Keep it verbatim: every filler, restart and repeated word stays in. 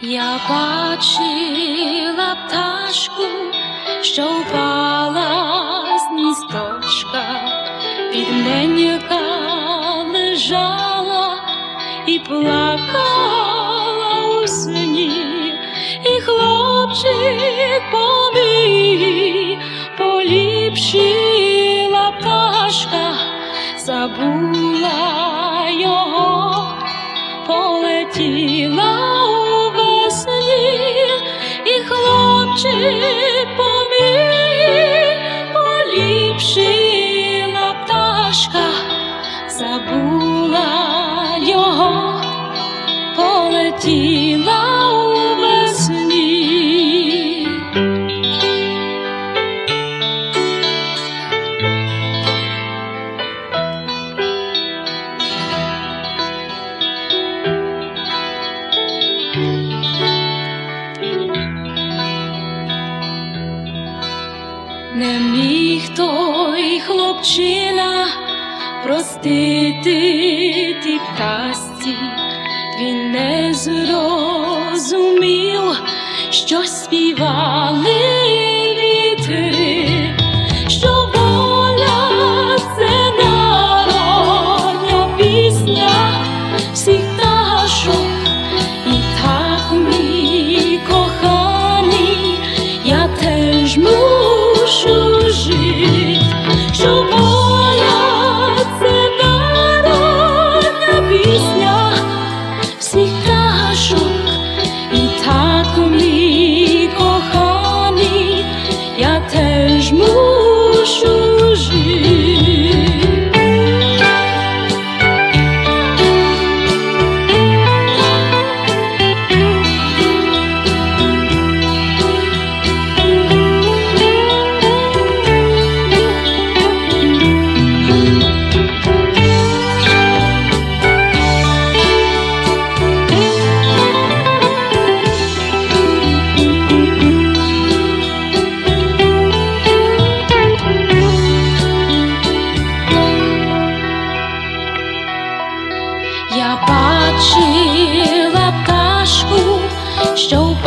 Я бачила пташку, що впала з гніздочка, бідненька лежала і плакала у сні, і хлопчик поміг, поліпшила пташка, забула його, полетіла у весні, і хлопчик поміг, поліпшила пташка, забула його, полетіла у весні. Не міг той хлопчина простити тій пташці, він не зрозумів, що співали вітри, що воля – це народна пісня всіх пташок. І так, мій коханий, я теж мушу жити, що воля – це народна пісня всіх пташок. І так, мій коханий, я теж мушу жити. Я бачила пташку, що